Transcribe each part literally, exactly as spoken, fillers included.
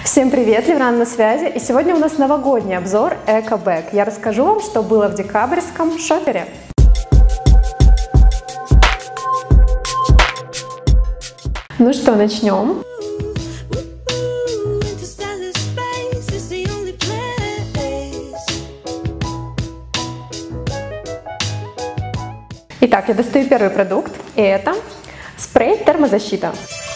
Всем привет, Левран на связи, и сегодня у нас новогодний обзор Экобэг. Я расскажу вам, что было в декабрьском шоппере. Ну что, начнем. Итак, я достаю первый продукт, и это спрей термозащита.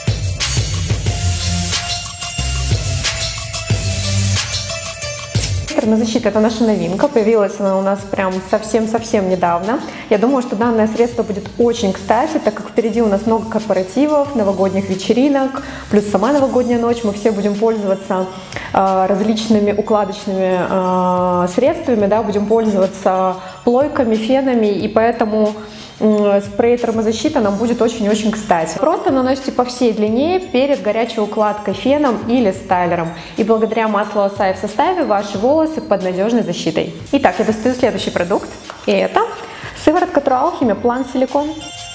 Термозащита — это наша новинка, появилась она у нас прям совсем-совсем недавно. Я думаю, что данное средство будет очень кстати, так как впереди у нас много корпоративов, новогодних вечеринок, плюс сама новогодняя ночь. Мы все будем пользоваться э, различными укладочными э, средствами, да, будем пользоваться плойками, фенами, и поэтому спрей термозащита нам будет очень-очень кстати. Просто наносите по всей длине перед горячей укладкой феном или стайлером. И благодаря маслу Асай в составе ваши волосы под надежной защитой. Итак, я достаю следующий продукт. И это сыворотка True Alchemy Plant Silicone.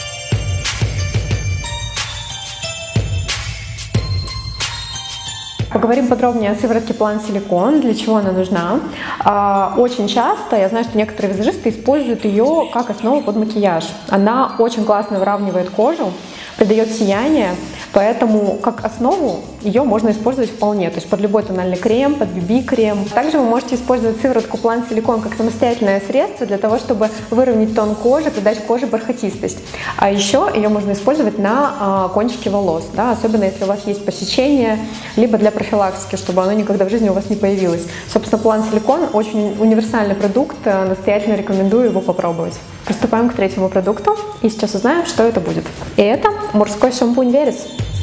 Поговорим подробнее о сыворотке Plant Silicone, для чего она нужна. Очень часто, я знаю, что некоторые визажисты используют ее как основу под макияж. Она очень классно выравнивает кожу, придает сияние, поэтому как основу ее можно использовать вполне, то есть под любой тональный крем, под би би-крем. Также вы можете использовать сыворотку Plant Silicone как самостоятельное средство для того, чтобы выровнять тон кожи, придать коже бархатистость. А еще ее можно использовать на а, кончике волос, да, особенно если у вас есть посечение, либо для профилактики, чтобы оно никогда в жизни у вас не появилось. Собственно, Plant Silicone очень универсальный продукт, настоятельно рекомендую его попробовать. Приступаем к третьему продукту и сейчас узнаем, что это будет. И это мужской шампунь Верес.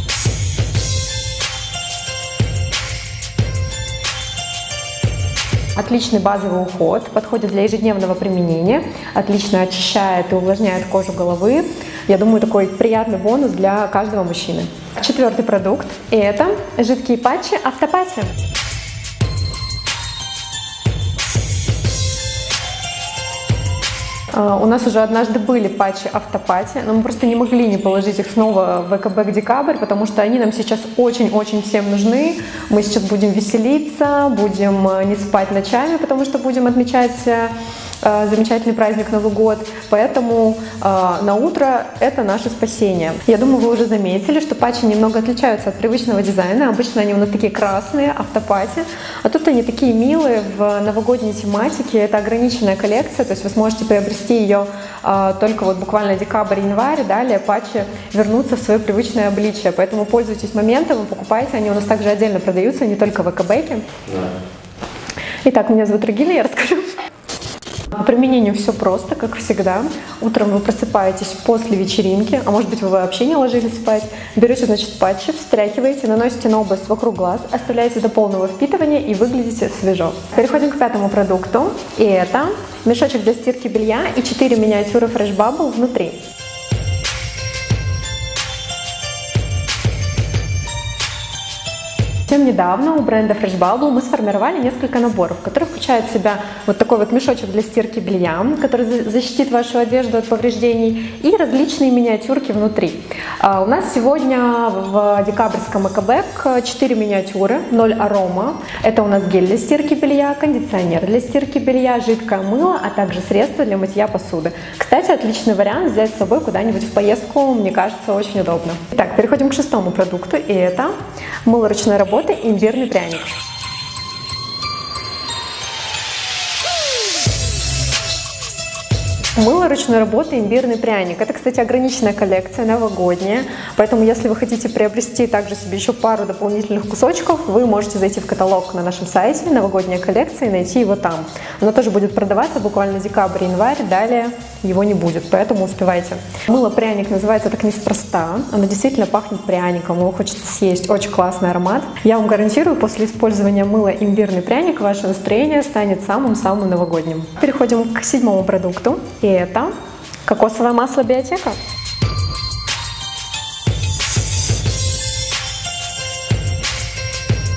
Отличный базовый уход, подходит для ежедневного применения, отлично очищает и увлажняет кожу головы. Я думаю, такой приятный бонус для каждого мужчины. Четвертый продукт, и это жидкие патчи Автопати. У нас уже однажды были патчи Автопати, но мы просто не могли не положить их снова в Экобэг Декабрь, потому что они нам сейчас очень-очень всем нужны. Мы сейчас будем веселиться, будем не спать ночами, потому что будем отмечать замечательный праздник Новый год, поэтому э, на утро это наше спасение. Я думаю, вы уже заметили, что патчи немного отличаются от привычного дизайна. Обычно они у нас такие красные, Автопати, а тут они такие милые в новогодней тематике. Это ограниченная коллекция, то есть вы сможете приобрести ее э, только вот буквально декабрь-январь, далее патчи вернутся в свое привычное обличие, поэтому пользуйтесь моментом и покупайте, они у нас также отдельно продаются, не только в Экобэге. Итак, меня зовут Регина, я расскажу. По применению все просто, как всегда. Утром вы просыпаетесь после вечеринки, а может быть вы вообще не ложились спать. Берете, значит, патчи, встряхиваете, наносите на область вокруг глаз, оставляете до полного впитывания и выглядите свежо. Переходим к пятому продукту. И это мешочек для стирки белья и четыре миниатюры Fresh Bubble внутри. Совсем недавно у бренда Fresh Bubble мы сформировали несколько наборов, которые включают в себя вот такой вот мешочек для стирки белья, который защитит вашу одежду от повреждений, и различные миниатюрки внутри. А у нас сегодня в декабрьском Экобэг четыре миниатюры, ноль арома. Это у нас гель для стирки белья, кондиционер для стирки белья, жидкое мыло, а также средства для мытья посуды. Кстати, отличный вариант взять с собой куда-нибудь в поездку, мне кажется, очень удобно. Итак, переходим к шестому продукту, и это мыло ручной работы имбирный пряник. Мыло ручной работы имбирный пряник. Это, кстати, ограниченная коллекция, новогодняя. Поэтому, если вы хотите приобрести также себе еще пару дополнительных кусочков, вы можете зайти в каталог на нашем сайте «Новогодняя коллекция» и найти его там. Оно тоже будет продаваться буквально декабрь-январь, далее его не будет, поэтому успевайте. Мыло-пряник называется так неспроста. Оно действительно пахнет пряником, его хочется съесть. Очень классный аромат. Я вам гарантирую, после использования мыла имбирный пряник ваше настроение станет самым-самым новогодним. Переходим к седьмому продукту. И это кокосовое масло Биотека.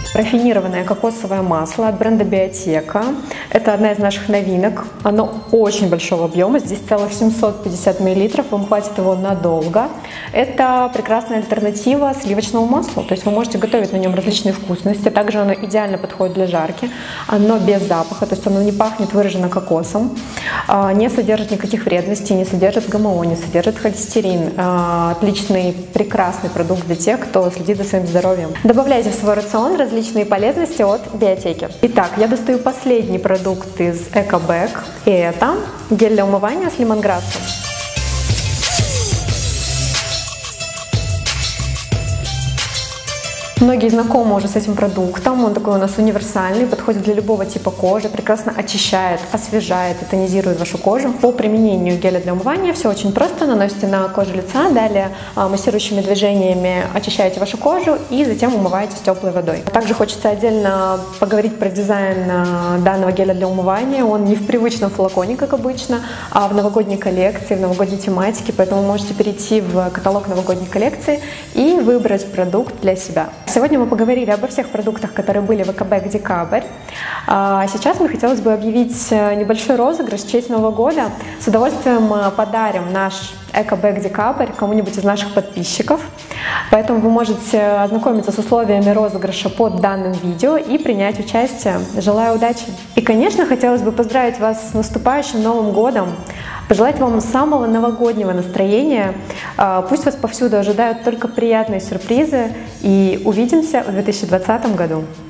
Рафинированное кокосовое масло от бренда Биотека. Это одна из наших новинок. Оно очень большого объема, здесь целых семьсот пятьдесят миллилитров, вам хватит его надолго. Это прекрасная альтернатива сливочному маслу, то есть вы можете готовить на нем различные вкусности. Также оно идеально подходит для жарки. Оно без запаха, то есть оно не пахнет выраженно кокосом, не содержит никаких вредностей, не содержит ГМО, не содержит холестерин. Отличный, прекрасный продукт для тех, кто следит за своим здоровьем. Добавляйте в свой рацион различные полезности от Биотеки. Итак, я достаю последний продукт из Экобэг, и это гель для умывания с лимонграссом. Многие знакомы уже с этим продуктом, он такой у нас универсальный, подходит для любого типа кожи, прекрасно очищает, освежает и тонизирует вашу кожу. По применению геля для умывания все очень просто, наносите на кожу лица, далее массирующими движениями очищаете вашу кожу и затем умываете с теплой водой. Также хочется отдельно поговорить про дизайн данного геля для умывания. Он не в привычном флаконе, как обычно, а в новогодней коллекции, в новогодней тематике, поэтому вы можете перейти в каталог новогодней коллекции и выбрать продукт для себя. Сегодня мы поговорили обо всех продуктах, которые были в Экобэг Декабрь. А сейчас мне хотелось бы объявить небольшой розыгрыш в честь Нового года. С удовольствием подарим наш Экобэг Декабрь кому-нибудь из наших подписчиков. Поэтому вы можете ознакомиться с условиями розыгрыша под данным видео и принять участие. Желаю удачи! И, конечно, хотелось бы поздравить вас с наступающим Новым годом, пожелать вам самого новогоднего настроения. Пусть вас повсюду ожидают только приятные сюрпризы, и увидимся в две тысячи двадцатом году.